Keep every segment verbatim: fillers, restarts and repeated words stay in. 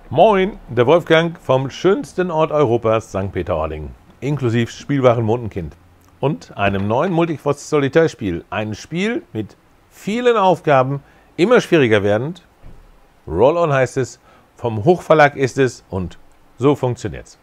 Moin, der Wolfgang vom schönsten Ort Europas, Sankt Peter-Ording, inklusive Spielwaren Mundenkind und einem neuen Multiquest-Solitärspiel. Ein Spiel mit vielen Aufgaben, immer schwieriger werdend. Roll-On heißt es, vom Hochverlag ist es und so funktioniert's.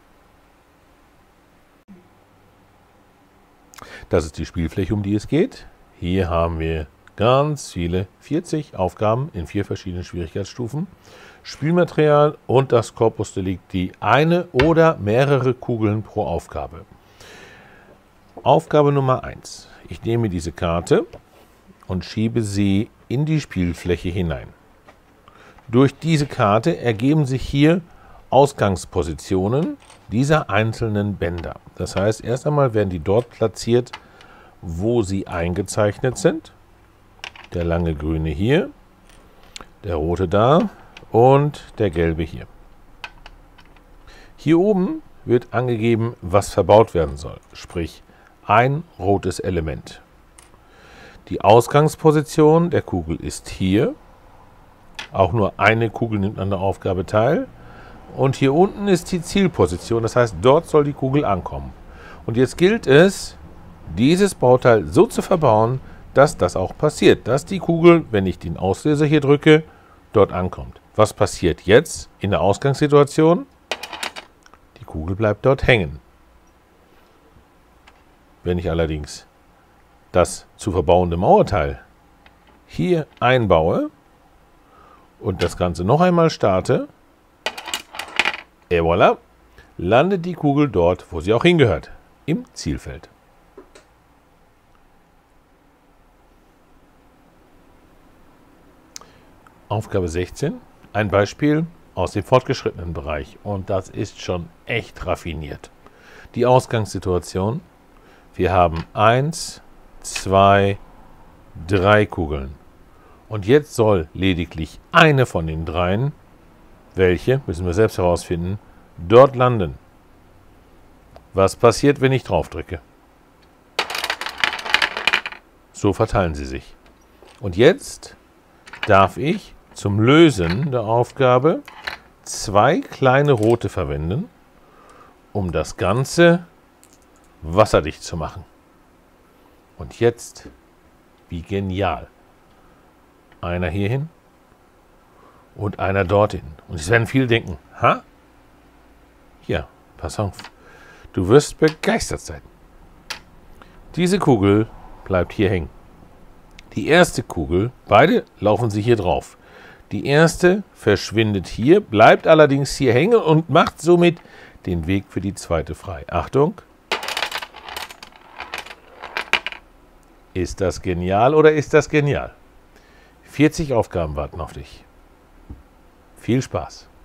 Das ist die Spielfläche, um die es geht. Hier haben wir ganz viele, vierzig Aufgaben in vier verschiedenen Schwierigkeitsstufen. Spielmaterial und das Corpus Delicti, eine oder mehrere Kugeln pro Aufgabe. Aufgabe Nummer eins. Ich nehme diese Karte und schiebe sie in die Spielfläche hinein. Durch diese Karte ergeben sich hier Ausgangspositionen dieser einzelnen Bänder. Das heißt, erst einmal werden die dort platziert, wo sie eingezeichnet sind. Der lange grüne hier, der rote da und der gelbe hier. Hier oben wird angegeben, was verbaut werden soll, sprich ein rotes Element. Die Ausgangsposition der Kugel ist hier. Auch nur eine Kugel nimmt an der Aufgabe teil. Und hier unten ist die Zielposition, das heißt, dort soll die Kugel ankommen. Und jetzt gilt es, dieses Bauteil so zu verbauen, dass das auch passiert, dass die Kugel, wenn ich den Auslöser hier drücke, dort ankommt. Was passiert jetzt in der Ausgangssituation? Die Kugel bleibt dort hängen. Wenn ich allerdings das zu verbauende Mauerteil hier einbaue und das Ganze noch einmal starte, et voilà, landet die Kugel dort, wo sie auch hingehört, im Zielfeld. Aufgabe sechzehn, ein Beispiel aus dem fortgeschrittenen Bereich und das ist schon echt raffiniert. Die Ausgangssituation, wir haben eins, zwei, drei Kugeln und jetzt soll lediglich eine von den dreien, welche, müssen wir selbst herausfinden, dort landen. Was passiert, wenn ich drauf drücke? So verteilen sie sich. Und jetzt darf ich zum Lösen der Aufgabe zwei kleine rote verwenden, um das Ganze wasserdicht zu machen. Und jetzt, wie genial, einer hierhin und einer dorthin. Und es werden viele denken, ha? Hier, pass auf, du wirst begeistert sein. Diese Kugel bleibt hier hängen. Die erste Kugel, beide laufen sie hier drauf. Die erste verschwindet hier, bleibt allerdings hier hängen und macht somit den Weg für die zweite frei. Achtung! Ist das genial oder ist das genial? vierzig Aufgaben warten auf dich. Viel Spaß!